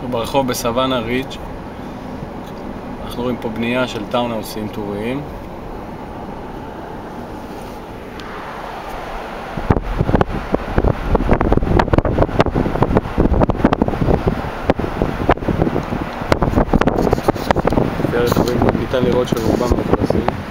אנחנו ברחוב בסוואנה רידג'. אנחנו רואים פה בנייה של טאונהאוסים טוריים. לפי הרכבים ניתן לראות שרובם מאוכלסים.